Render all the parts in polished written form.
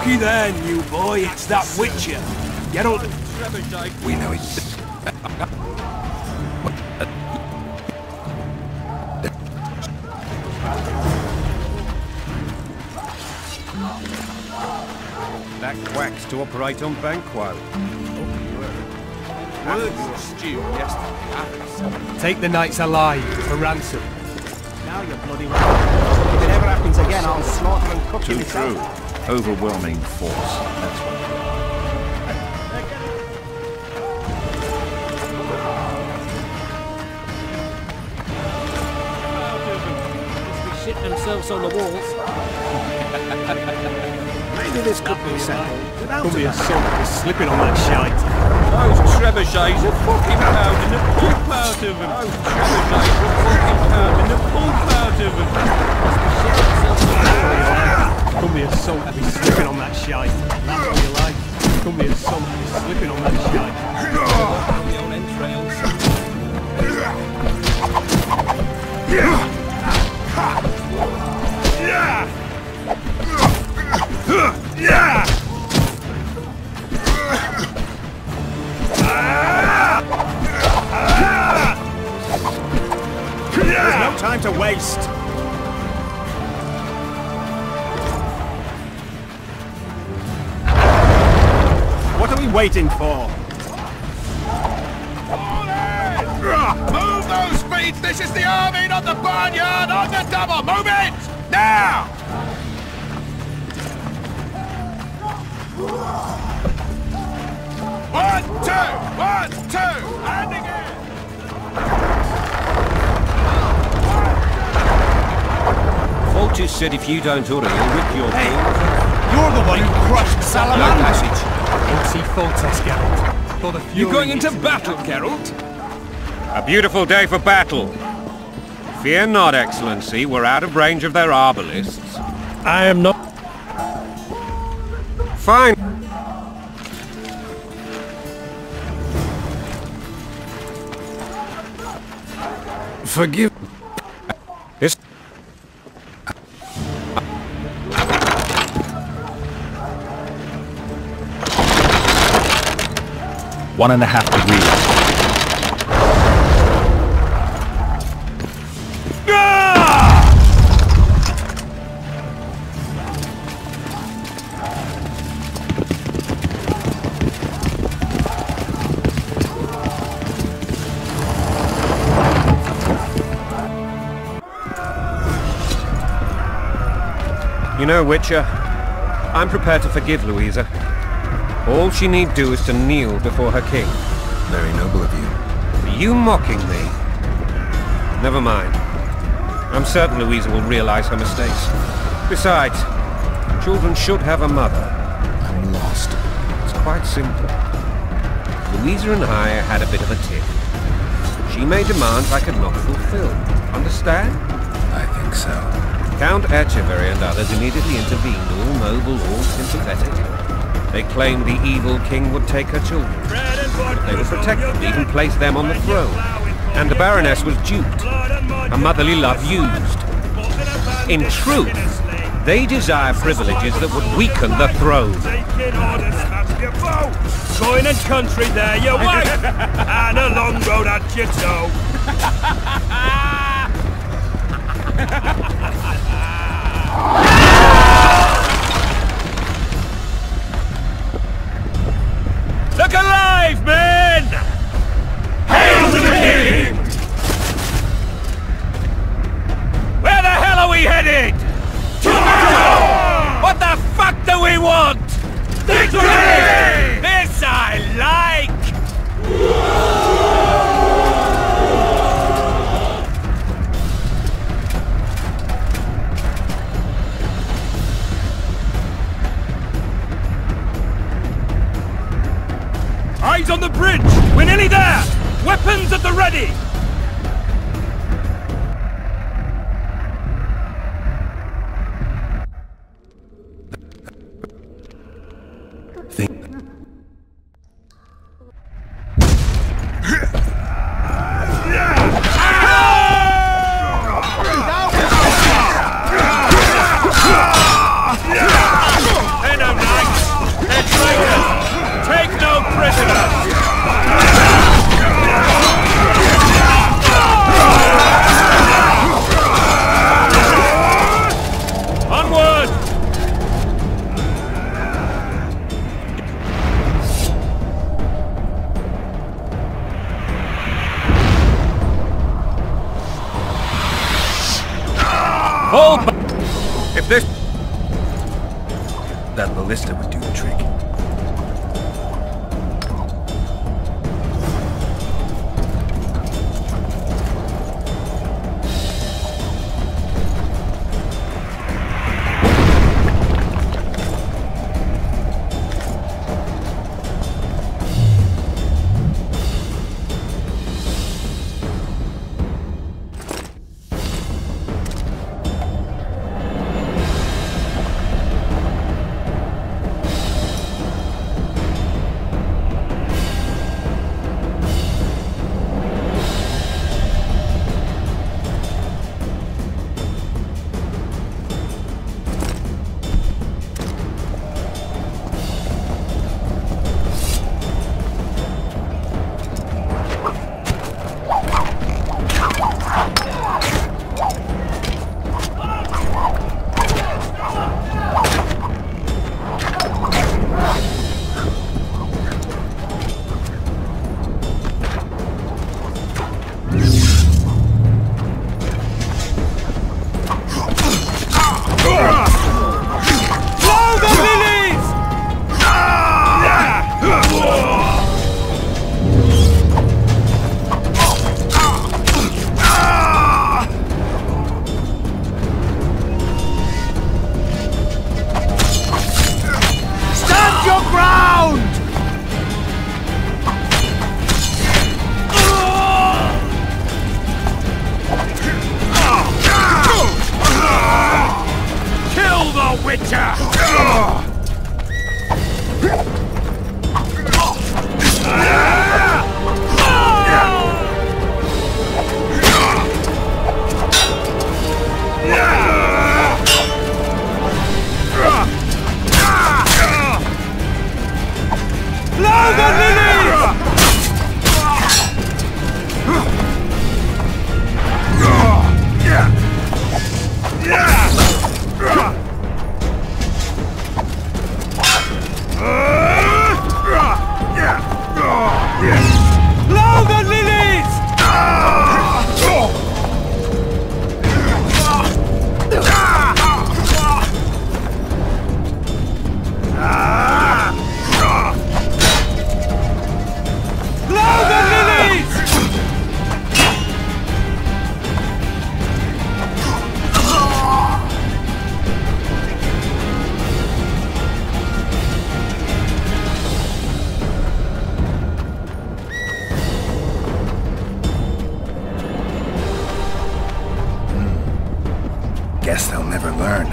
Looky there, new boy, it's that Witcher. Geralt. We know it. That quacks to operate on Banquo. Stew yesterday. Take the knights alive for ransom. Now you're bloody right. If it ever happens again, I'll slaughter and cook you Too true. myself. Overwhelming force. That's what. Shitting themselves on the walls. Maybe this could be settled. Could be a salt for slipping on that shite. Those trebuchets are fucking pounding the poop out of them. Those trebuchets are fucking pounding the poop out of them. Could be a salt to be slipping on that shite. That's what you like. Could be a salt to be slipping on that shite. On the own entrails. There's no time to waste. What are we waiting for? Move those feet! This is the army, not the barnyard! On the double! Move it! Now! One, two! And again! Vulture said if you don't hurry, he'll rip your balls. You're the one who crushed No Salamander. passage. Don't see fault us, Geralt. For the You fury going into is in battle, the- Geralt? A beautiful day for battle. Fear not, Excellency. We're out of range of their arbalists. I am not. Fine. Forgive. This 1.5 degrees. You know, Witcher, I'm prepared to forgive Louisa. All she need do is to kneel before her king. Very noble of you. Are you mocking me? Never mind. I'm certain Louisa will realize her mistakes. Besides, children should have a mother. I'm lost. It's quite simple. Louisa and I had a bit of a tiff. She made demands I could not fulfill. Understand? I think so. Count Etcheverry and others immediately intervened, all noble, all sympathetic. They claimed the evil king would take her children. They would protect them, even place them on the throne. And the Baroness was duped, her motherly love used. In truth, they desire privileges that would weaken the throne. Going and country there, your wife! And a long road at your toe. Look alive, men! Hail to the king! Where the hell are we headed? What the fuck do we want? Victory! This I like! Eyes on the bridge! We're nearly there! Weapons at the ready! Fall back! If this... That ballista would do the trick. Guess they'll never learn.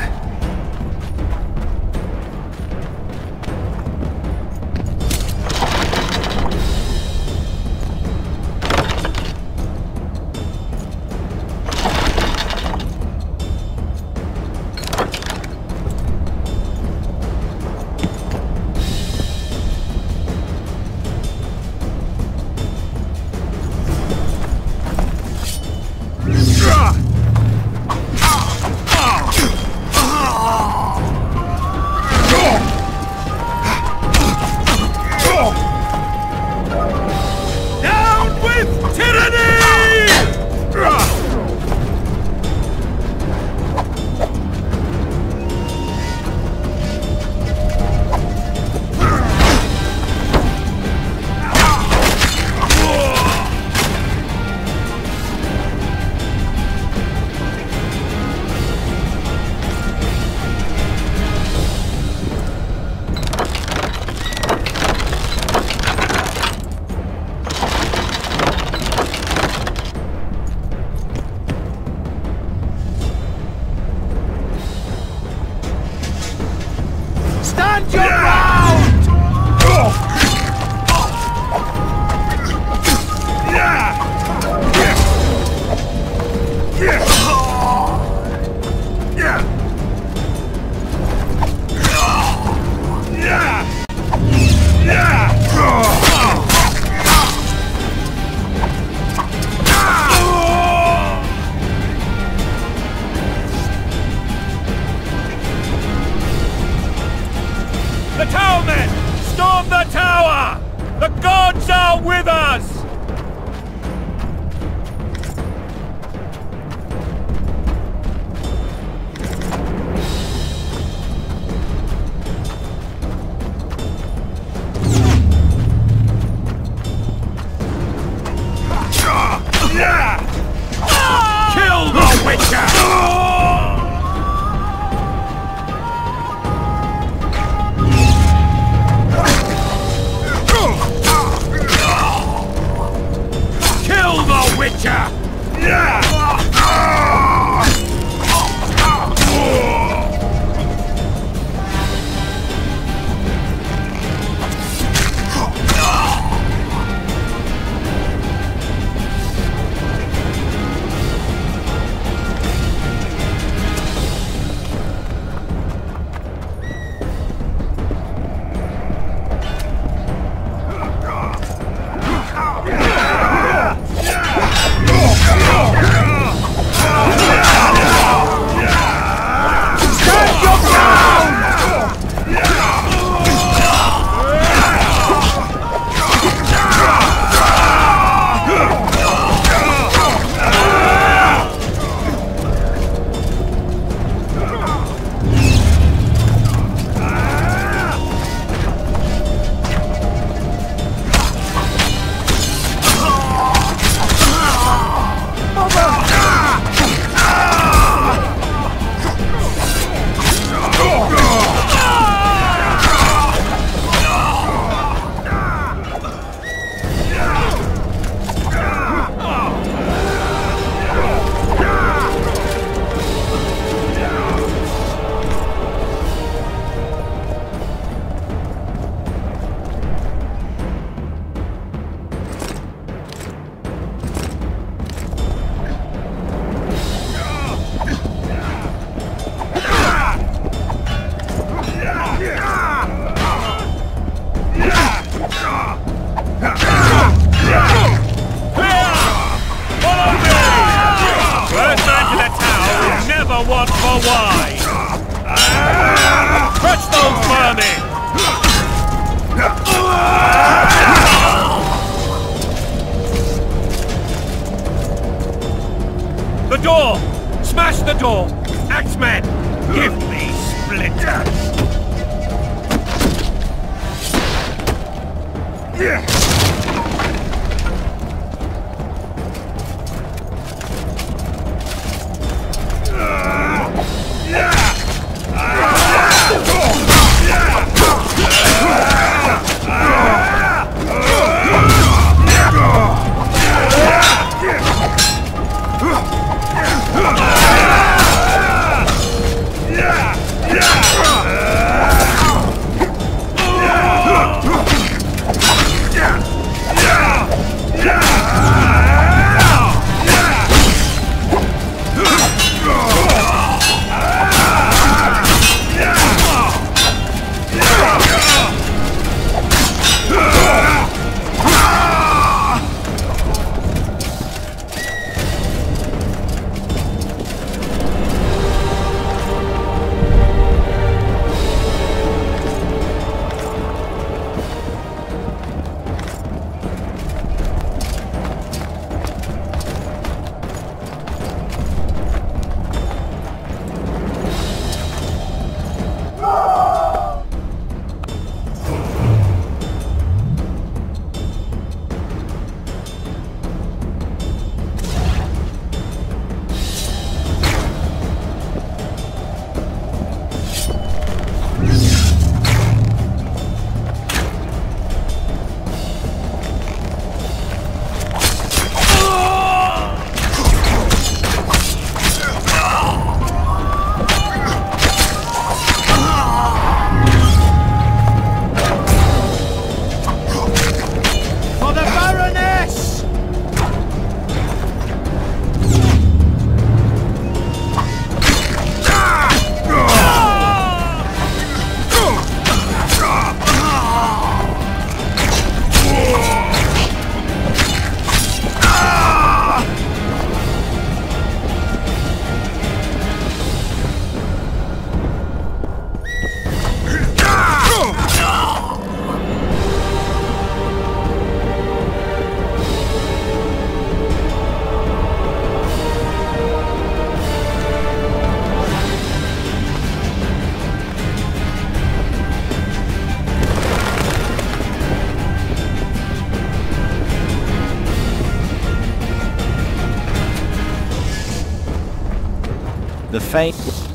The tower men! Storm the tower! The gods are with us! Witcher! Kill the Witcher! want for wine! Fetch those vermin! The door! Smash the door! Axemen! Give me splinters! The fate...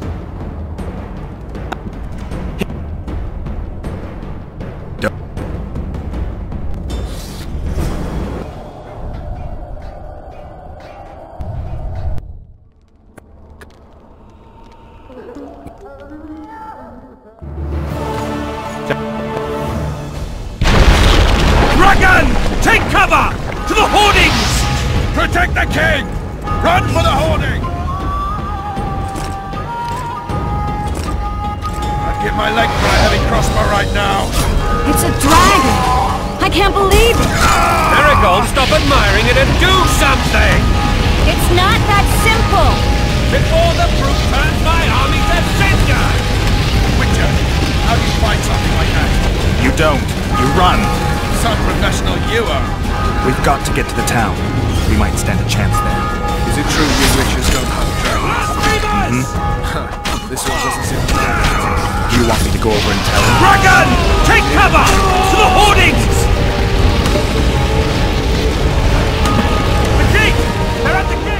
Dragon! Take cover! To the hoardings! Protect the king! Run for the hoarding! I'd give my leg for a heavy crossbow right now. It's a dragon! I can't believe it! Marigold, stop admiring it and do something! It's not that simple! Before the brute turns my army to cinder! Witcher, how do you fight something like that? You don't. You run. Some professional you are. We've got to get to the town. We might stand a chance there. Is it true you witches don't hunt dragons? This one doesn't seem to Do you want me to go over and tell him? Dragon! Take cover! To the hoardings! The gate! They're at the gate!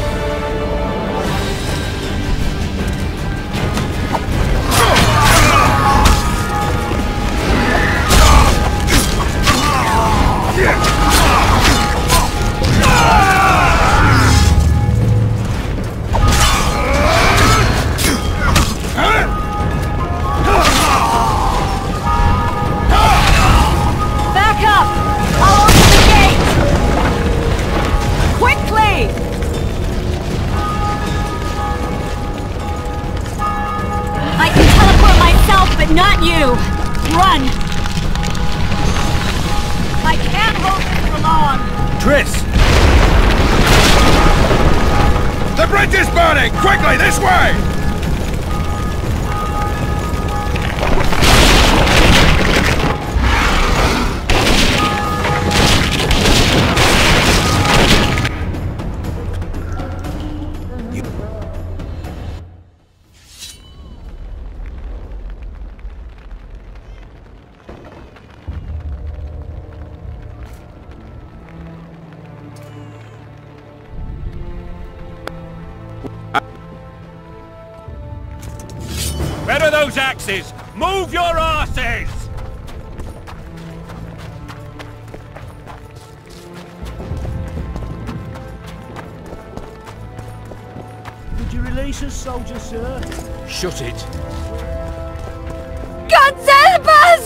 Back up! I'll open the gate! Quickly! I can teleport myself, but not you! Run! I can't hold this for long! Triss! The bridge is burning! Quickly, this way! Where are those axes? Move your asses! Would you release us, soldier, sir? Shut it. God help us!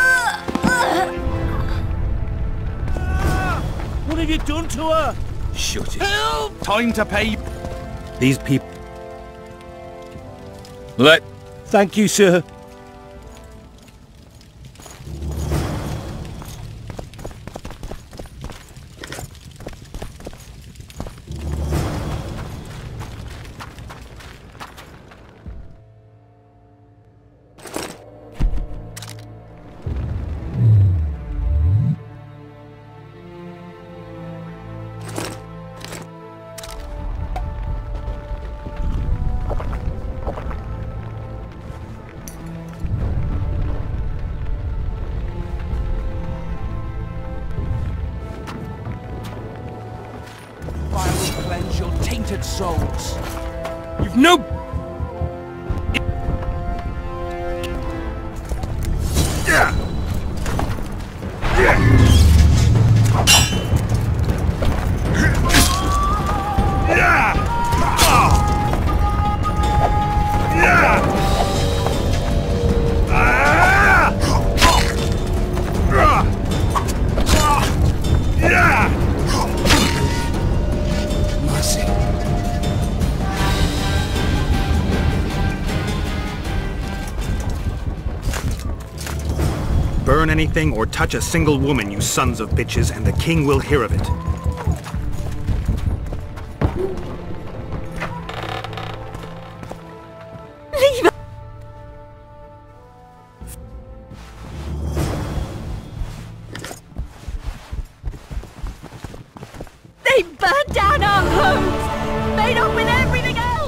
What have you done to her? Shut it. Help! Time to pay... These people... Thank you, sir. Fire will cleanse your tainted souls. You've no... Burn anything or touch a single woman, you sons of bitches, and the king will hear of it. Leave! They burned down our homes! Made off with everything else!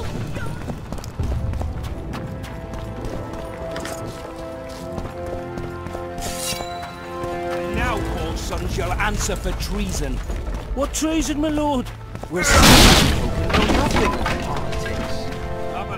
Now, poor son, shall answer for treason. What treason, my lord? We're spoken, know nothing of politics. Have a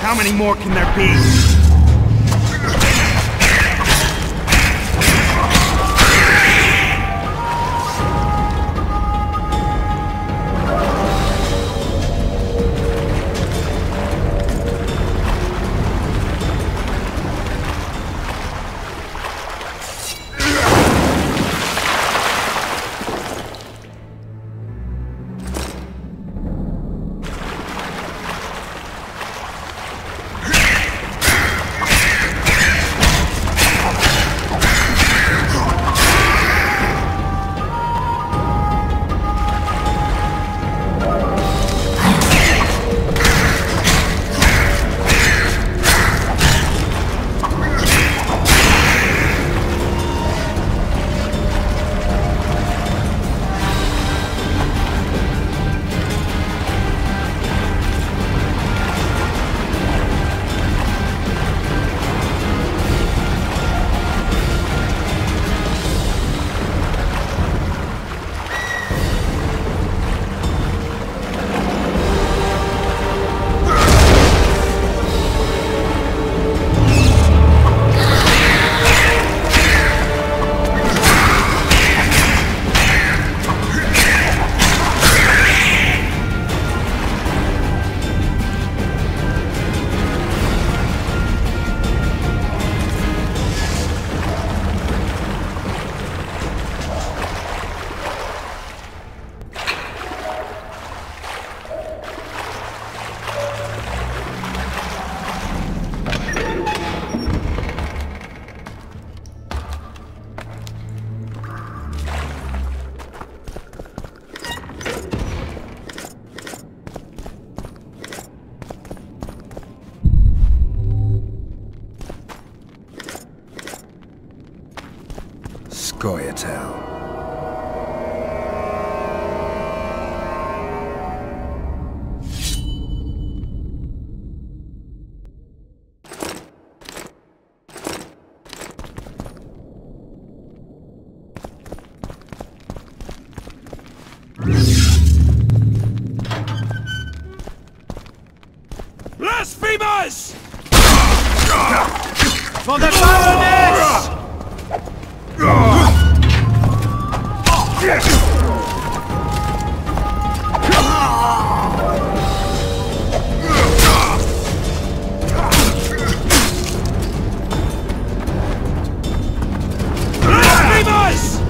How many more can there be? Scoia'tael. Blasphemers! For the Baroness! Blasphemers!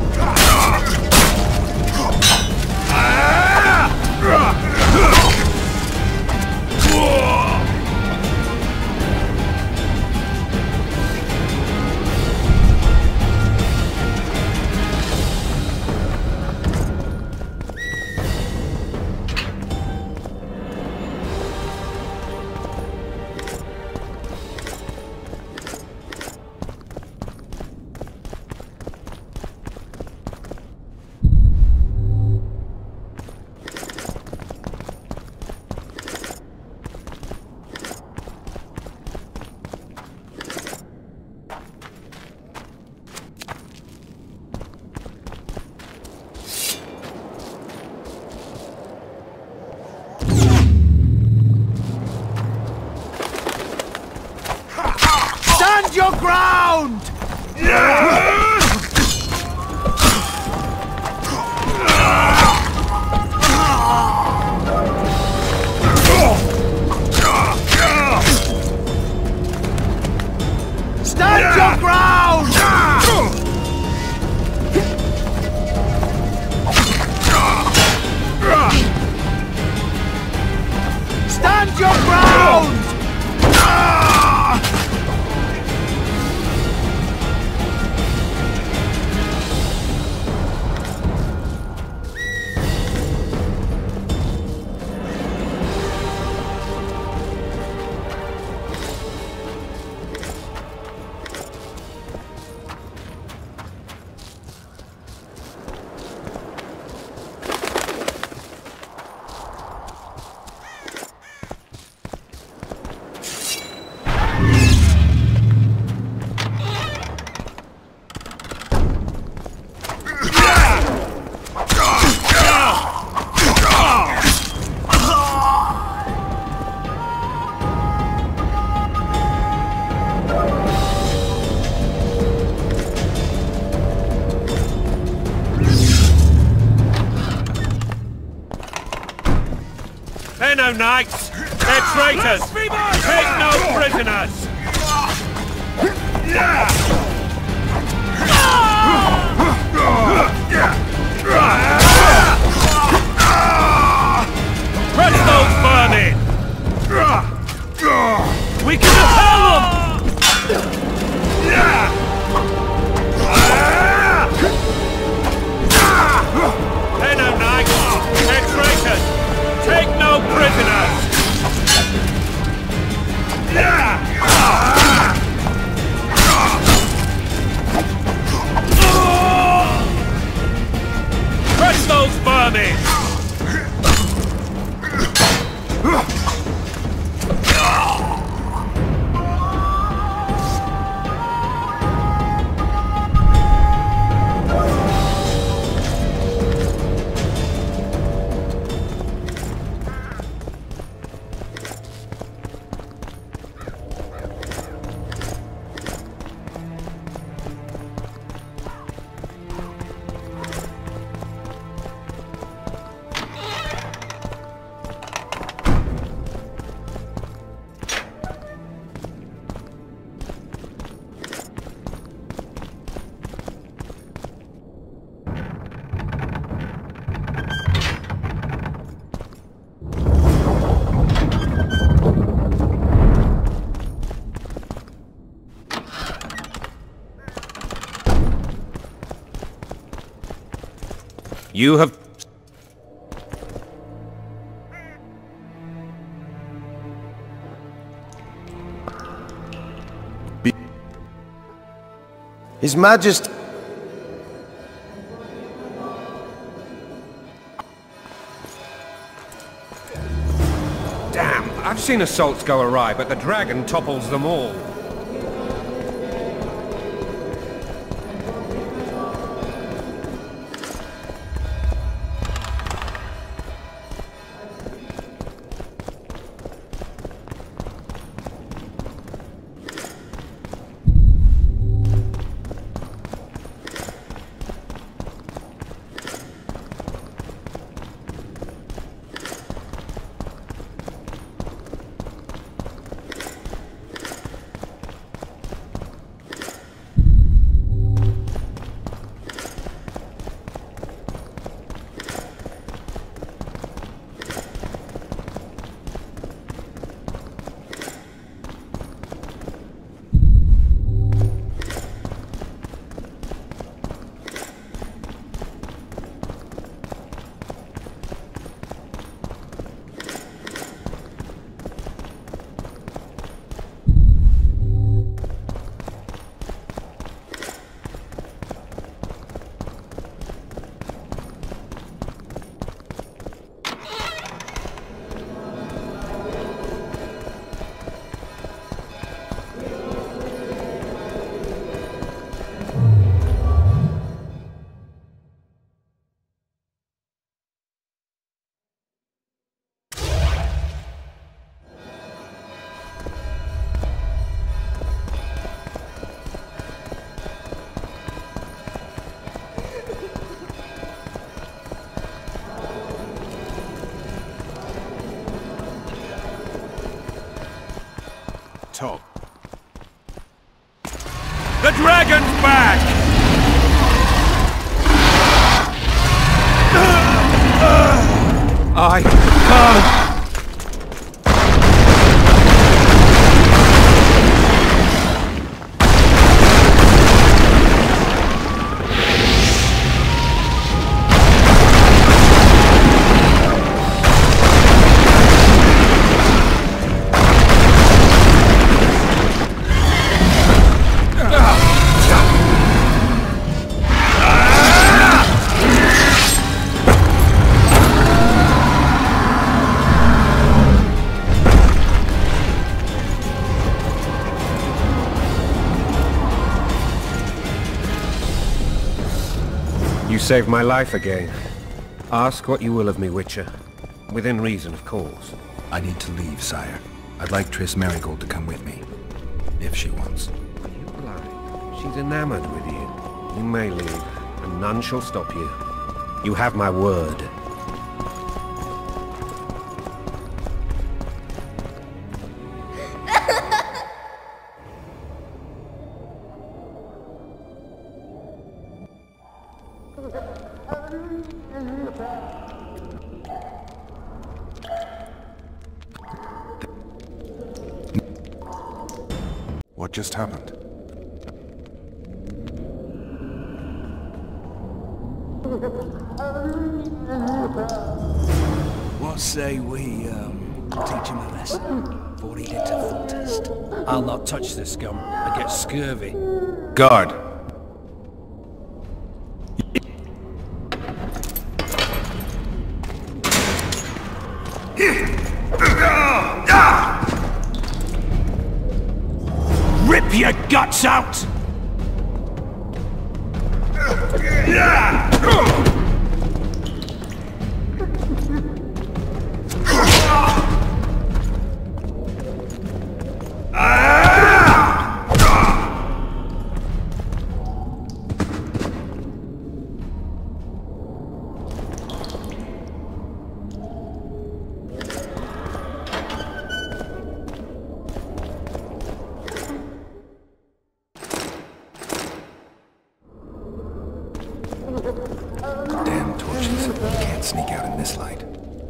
no knights! They're traitors! Take no prisoners! Press those vermin! We can repel them! They're no knights! They're traitors! Take no prisoners! Press those vermin! You have... His Majesty... Damn, I've seen assaults go awry, but the dragon topples them all. Talk. The dragon's back! I can't... You saved my life again. Ask what you will of me, Witcher. Within reason, of course. I need to leave, sire. I'd like Triss Merigold to come with me. If she wants. Are you blind? She's enamored with you. You may leave, and none shall stop you. You have my word. What just happened? What say we, teach him a lesson before he gets a full test? I'll not touch this scum. I get scurvy. Guard! Rip your guts out! Damn torches. You can't sneak out in this light.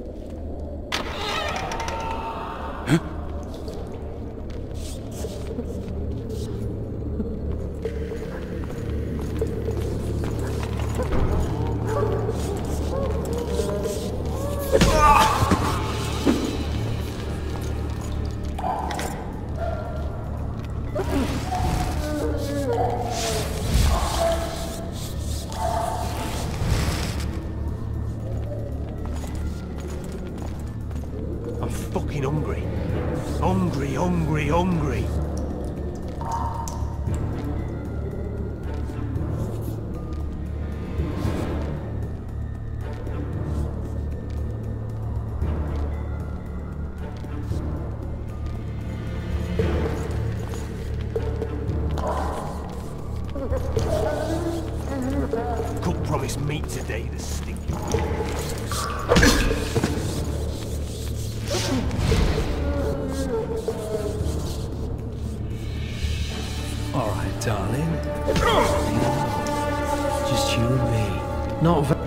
I'm fucking hungry. Hungry, hungry, hungry. Cook promised meat today, the stinky. All right, darling. Just you and me. Not very...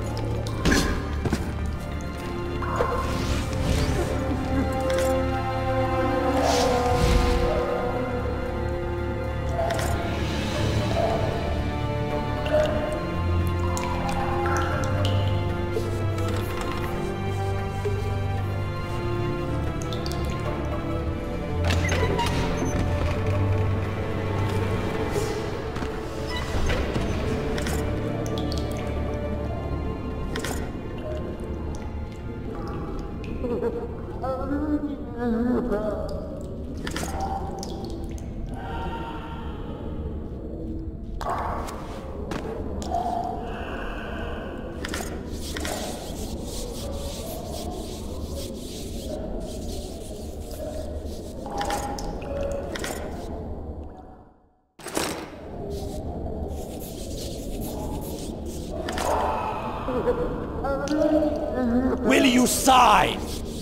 Will you sign?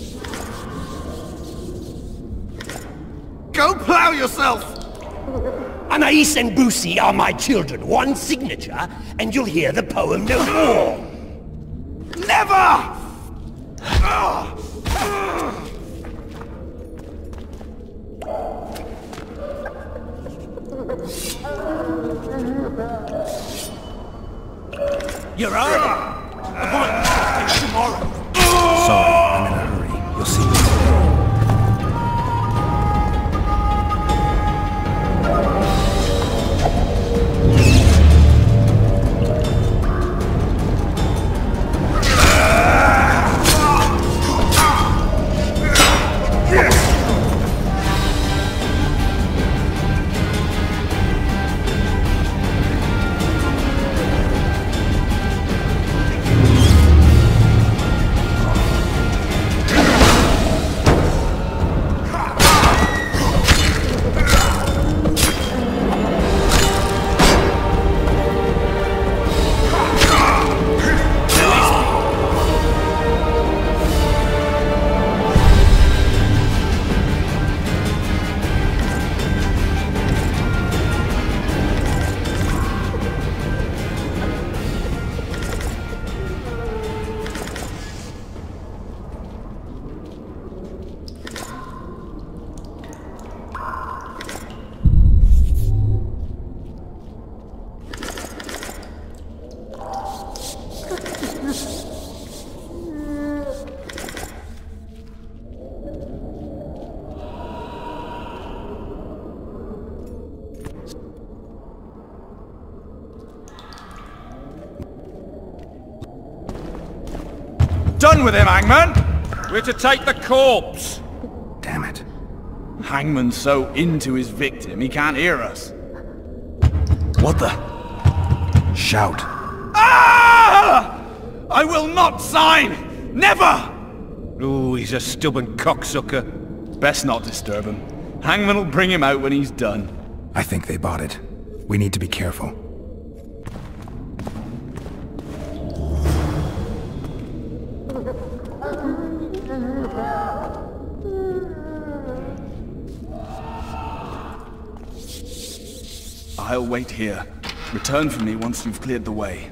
Go plow yourself! Anais and Boosie are my children. One signature, and you'll hear the poem no more. Never! You're early. Appointment is tomorrow. Sorry, I'm in a hurry. You'll see me today. Done with him, Hangman! We're to take the corpse! Damn it. Hangman's so into his victim, he can't hear us. What the? Shout. Ah! I will not sign! Never! Ooh, he's a stubborn cocksucker. Best not disturb him. Hangman will bring him out when he's done. I think they bought it. We need to be careful. I'll wait here. Return for me once you've cleared the way.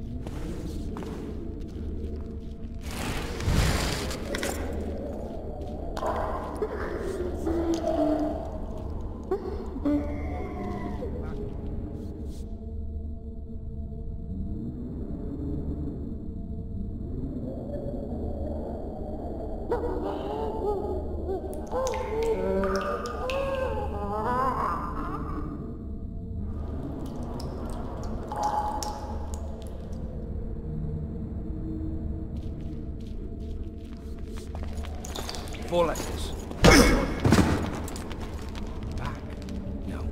Four letters. Back. No.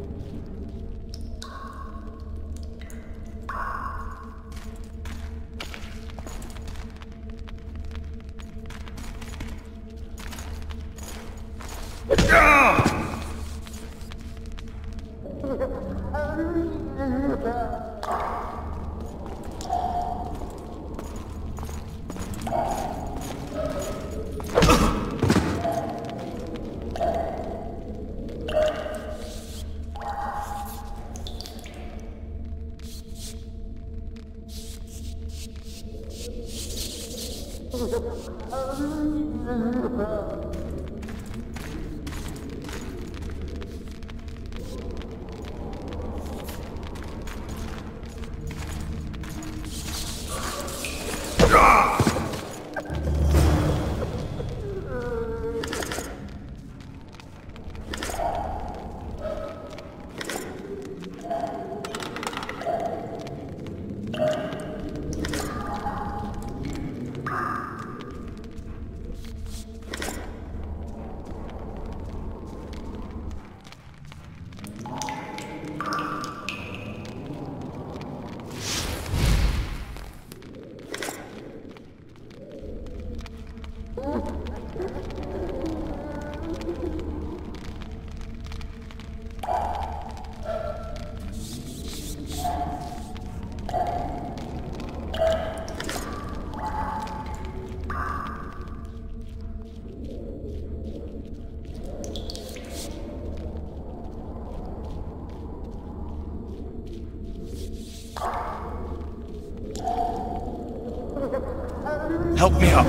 Help me up.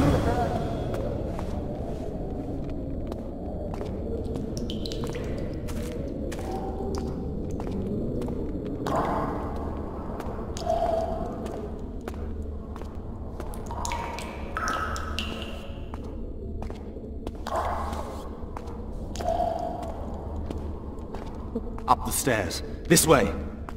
Up the stairs. This way.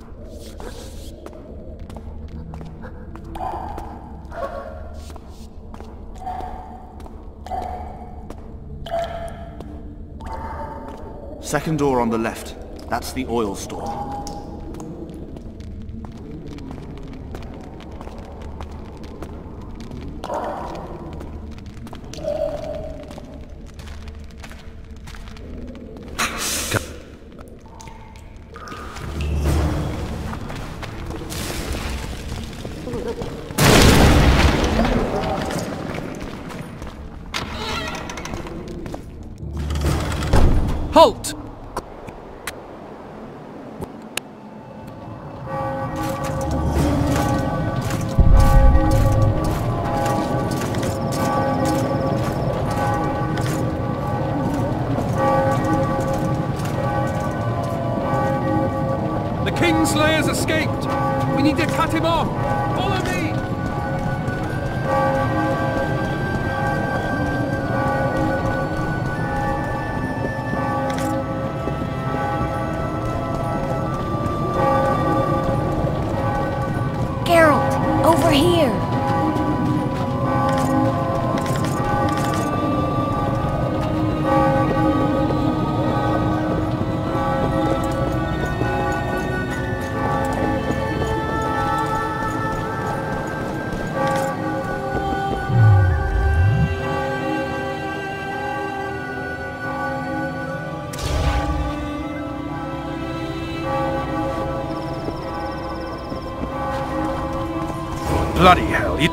Second door on the left. That's the oil store. Halt! The Kingslayer's escaped! We need to cut him off! Follow me! Geralt, over here! Bloody hell, you